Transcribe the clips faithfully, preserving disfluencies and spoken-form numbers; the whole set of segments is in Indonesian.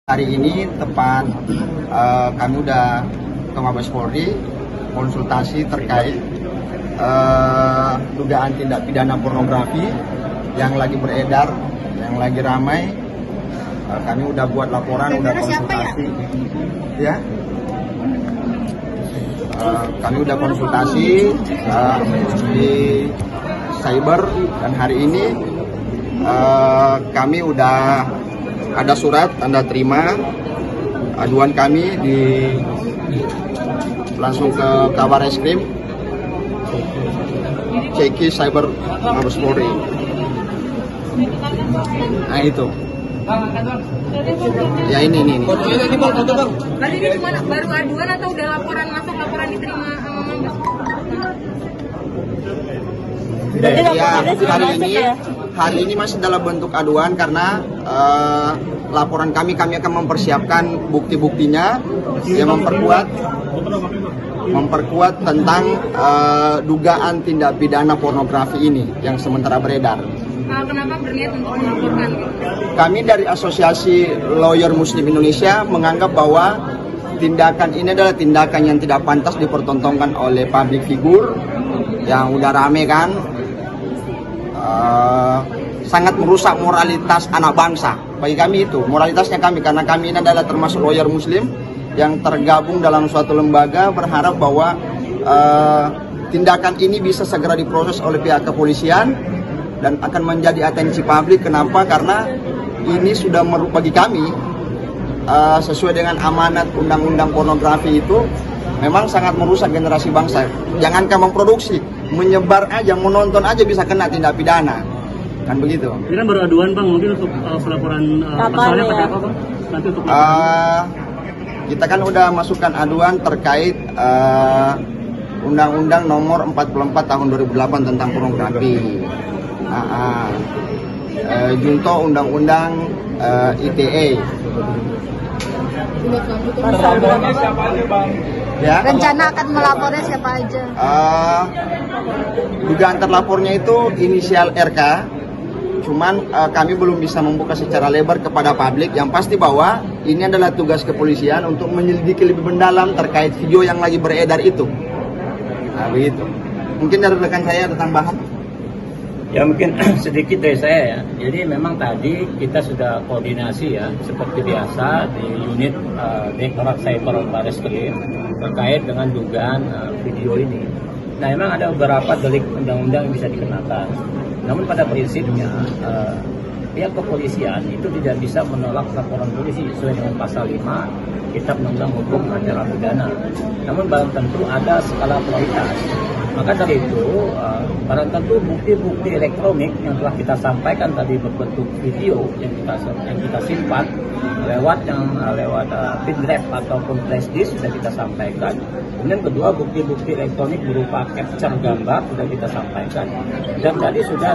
Hari ini tepat uh, kami udah ke Mabes Polri konsultasi terkait uh, dugaan tindak pidana pornografi yang lagi beredar, yang lagi ramai. Uh, kami udah buat laporan, udah konsultasi, ya. Uh, kami udah konsultasi uh, di cyber dan hari ini uh, kami udah ada surat tanda terima aduan kami di langsung ke Kabar Eskrim Ceki Cyber Mabes Polri. Nah itu. Ya ini ini. ini. Baru ini cuma baru aduan atau udah laporan masuk, laporan diterima sama Mabes? Ya, hari ini hari ini masih dalam bentuk aduan karena uh, laporan kami kami akan mempersiapkan bukti-buktinya yang memperkuat memperkuat tentang uh, dugaan tindak pidana pornografi ini yang sementara beredar. Uh, kenapa berniat untuk melaporkan? Kami dari Asosiasi Lawyer Muslim Indonesia menganggap bahwa tindakan ini adalah tindakan yang tidak pantas dipertontonkan oleh public figure yang udah rame kan. Uh, sangat merusak moralitas anak bangsa. Bagi kami itu, moralitasnya kami, karena kami ini adalah termasuk lawyer muslim yang tergabung dalam suatu lembaga, berharap bahwa uh, tindakan ini bisa segera diproses oleh pihak kepolisian dan akan menjadi atensi publik. Kenapa? Karena ini sudah bagi kami uh, sesuai dengan amanat undang-undang pornografi itu memang sangat merusak generasi bangsa. Jangankan memproduksi, menyebar aja, menonton aja bisa kena tindak pidana. Kan begitu. Ini kan baru aduan Bang, mungkin untuk uh, pelaporan uh, pasalnya pada apa Bang? Nanti untuk uh, kita kan udah masukkan aduan terkait Undang-Undang uh, nomor empat puluh empat tahun dua ribu delapan tentang pornografi. Uh, uh, uh, junto Undang-Undang uh, I T E. Ya. Rencana akan melapornya siapa aja? Uh, dugaan terlapornya itu inisial R K. Cuman uh, kami belum bisa membuka secara lebar kepada publik. Yang pasti bahwa ini adalah tugas kepolisian untuk menyelidiki lebih mendalam terkait video yang lagi beredar itu. Nah, begitu. Mungkin dari rekan saya ada tambahan? Ya mungkin sedikit dari saya ya. Jadi memang tadi kita sudah koordinasi ya, seperti biasa di unit uh, Direktorat Cyber Barreskrim terkait dengan dugaan uh, video ini. Nah memang ada beberapa delik undang-undang yang bisa dikenakan. Namun pada prinsipnya uh, pihak kepolisian itu tidak bisa menolak laporan polisi sesuai dengan pasal lima Kitab Undang-Undang Hukum Acara Pidana. Namun barang tentu ada skala prioritas. Maka dari itu, uh, barang tentu bukti-bukti elektronik yang telah kita sampaikan tadi berbentuk video yang kita yang kita simpan lewat yang uh, lewat uh, pin drive ataupun flash disk sudah kita sampaikan. Kemudian kedua, bukti-bukti elektronik berupa capture gambar sudah kita sampaikan. Dan tadi sudah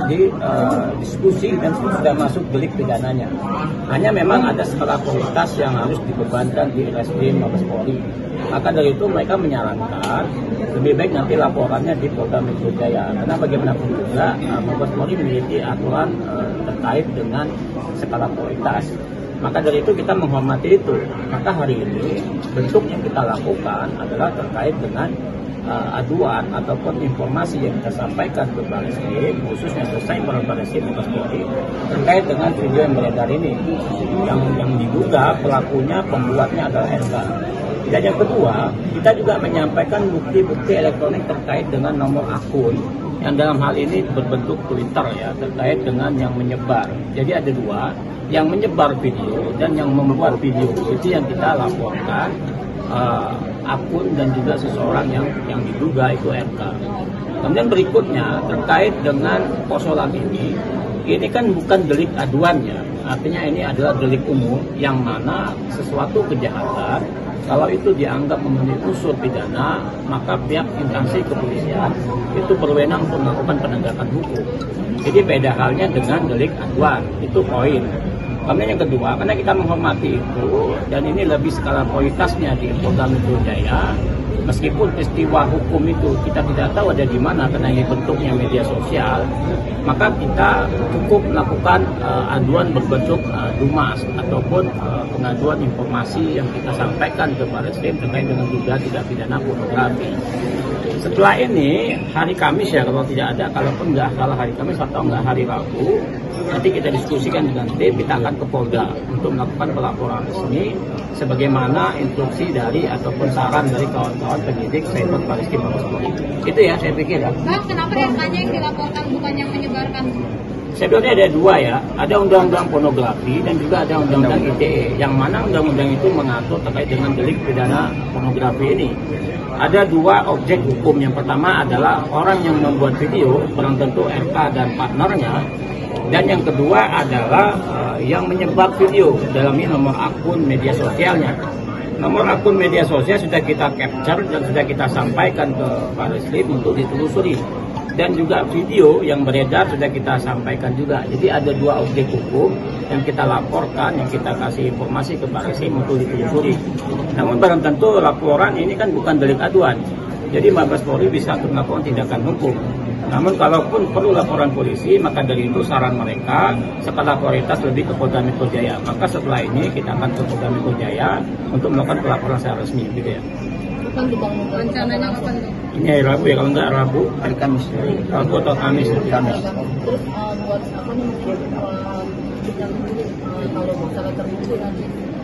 didiskusi uh, dan sudah masuk delik pidananya. Hanya memang ada skala prioritas yang harus dibebankan di Reskrim Mabes Polri. Maka dari itu mereka menyarankan lebih baik nanti laporannya di Polda Metro Jaya, karena bagaimanapun juga uh, Mabes Polri memiliki aturan uh, terkait dengan skala prioritas. Maka dari itu kita menghormati itu. Maka hari ini bentuk yang kita lakukan adalah terkait dengan uh, aduan ataupun informasi yang kita sampaikan ke Barreskrim, khususnya ke Cyber Barreskrim Mabes Polri terkait dengan video yang beredar ini, yang yang diduga pelakunya pembuatnya adalah R K. Dan yang kedua, kita juga menyampaikan bukti-bukti elektronik terkait dengan nomor akun yang dalam hal ini berbentuk Twitter ya, terkait dengan yang menyebar. Jadi ada dua, yang menyebar video dan yang membuat video. Itu yang kita laporkan uh, akun dan juga seseorang yang yang diduga itu R K. Kemudian berikutnya terkait dengan persoalan ini, ini kan bukan delik aduannya, artinya ini adalah delik umum yang mana sesuatu kejahatan kalau itu dianggap memenuhi unsur pidana, maka pihak instansi kepolisian itu berwenang untuk melakukan penegakan hukum. Jadi beda halnya dengan delik aduan, itu poin. Kemudian yang kedua, karena kita menghormati itu dan ini lebih skala prioritasnya di Polda Metro Jaya, meskipun peristiwa hukum itu kita tidak tahu ada di mana karena ini bentuknya media sosial, maka kita cukup melakukan uh, aduan berbentuk uh, dumas ataupun uh, pengaduan informasi yang kita sampaikan ke Barreskrim terkait dengan dugaan tindak pidana pornografi. Setelah ini hari Kamis ya, kalau tidak ada, kalaupun nggak salah hari Kamis atau nggak hari Rabu, nanti kita diskusikan dengan tim, kita akan ke Polda untuk melakukan pelaporan resmi sebagaimana instruksi dari ataupun saran dari kawan-kawan penyidik Cyber Barreskrim Mabes Polri. Itu ya saya pikir ya. Bang, kenapa R K-nya yang dilaporkan bukan yang menyebarkan? Sebenarnya ada dua ya, ada undang-undang pornografi dan juga ada undang-undang I T E. Yang mana undang-undang itu mengatur terkait dengan delik pidana pornografi ini. Ada dua objek hukum. Yang pertama adalah orang yang membuat video, belum tentu R K dan partnernya. Dan yang kedua adalah uh, yang menyebar video dalam ini nomor akun media sosialnya. Nomor akun media sosial sudah kita capture dan sudah kita sampaikan ke Barreskrim untuk ditelusuri. Dan juga video yang beredar sudah kita sampaikan juga. Jadi ada dua objek hukum yang kita laporkan, yang kita kasih informasi ke Barreskrim untuk ditelusuri. Namun barang tentu laporan ini kan bukan delik aduan. Jadi Mabes Polri bisa melakukan tindakan hukum. Namun kalaupun perlu laporan polisi, maka dari itu saran mereka skala prioritas lebih ke Polda Metro Jaya. Maka setelah ini kita akan ke Polda Metro Jaya untuk melakukan pelaporan secara resmi, gitu ya. Kapan tuh Bang? Rencananya kapan tuh? Ini hari Rabu ya, kalau nggak Rabu, Hari Kamis. Rabu atau Kamis. Kamis. Terus uh, buat apa nih mungkin uh, kita uh, kalau masalah terbukti nanti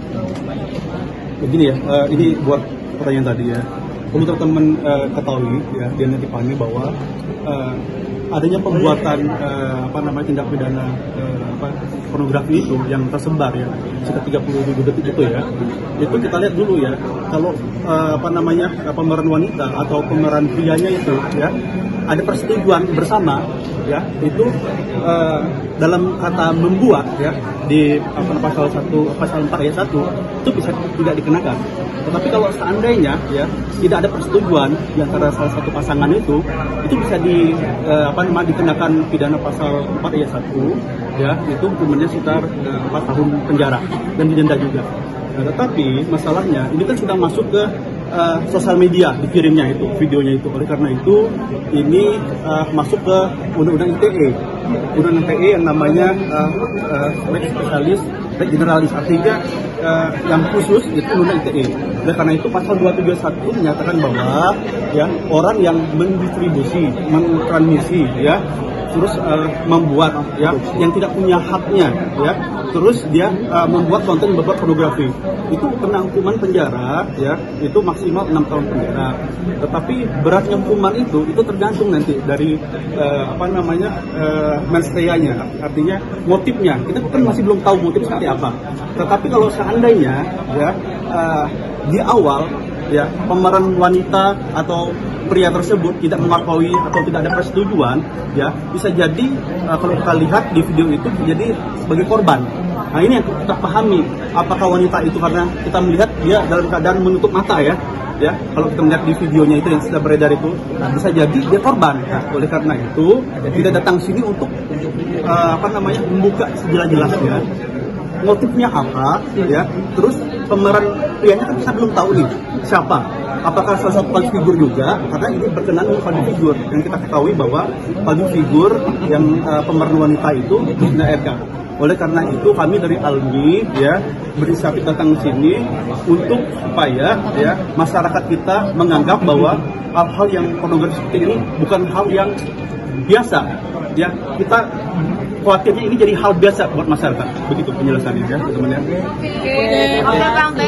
uh, begini ya, uh, ini buat pertanyaan tadi ya. Perlu teman-teman uh, ketahui ya, dan dipahami bahwa uh, adanya pembuatan uh, apa namanya tindak pidana uh, apa pornografi itu yang tersebar ya sekitar tiga puluh ribu detik itu ya, itu kita lihat dulu ya, kalau uh, apa namanya pemeran wanita atau pemeran prianya itu ya ada persetujuan bersama ya, itu uh, dalam kata membuat ya di apa pasal satu pasal empat ayat satu itu bisa tidak dikenakan. Tetapi kalau seandainya ya tidak ada persetujuan di antara salah satu pasangan itu, itu bisa di uh, apa namanya dikenakan pidana pasal empat ayat satu ya, itu hukumannya sekitar uh, empat tahun penjara dan didenda juga. Nah, tetapi masalahnya ini kan sudah masuk ke uh, sosial media, dikirimnya itu videonya itu. Oleh karena itu ini uh, masuk ke undang-undang I T E, undang-undang I T E yang namanya uh, uh, spesialis generalis, artinya uh, yang khusus itu undang-undang I T E. Oleh karena itu pasal dua tujuh satu menyatakan bahwa ya orang yang mendistribusi, mentransmisi ya, terus uh, membuat ya yang tidak punya haknya ya, terus dia uh, membuat konten berbuat pornografi, itu kena hukuman penjara ya, itu maksimal enam tahun penjara. Tetapi beratnya hukuman itu itu tergantung nanti dari uh, apa namanya uh, mens reanya, artinya motifnya. Kita kan masih belum tahu motif seperti apa. Tetapi kalau seandainya ya uh, di awal ya pemeran wanita atau pria tersebut tidak mengakui atau tidak ada persetujuan ya, bisa jadi uh, kalau kita lihat di video itu jadi sebagai korban. Nah ini yang kita pahami, apakah wanita itu karena kita melihat dia dalam keadaan menutup mata ya ya, kalau kita melihat di videonya itu yang sudah beredar itu, nah, bisa jadi dia korban. Nah, oleh karena itu kita datang sini untuk uh, apa namanya membuka sejelas-jelasnya motifnya apa ya, terus pemeran prianya kan kita belum tahu nih siapa, apakah salah satu public figure juga, karena ini berkenaan dengan public figure yang kita ketahui bahwa public figure yang uh, pemeran wanita itu Bina R K. Oleh karena itu kami dari Almi ya berinisiatif datang ke sini untuk supaya ya masyarakat kita menganggap bahwa hal-hal yang pornografi seperti ini bukan hal yang biasa ya, kita khawatirnya ini jadi hal biasa buat masyarakat. Begitu penjelasannya ya teman-teman ya. Oke, Oke Bang.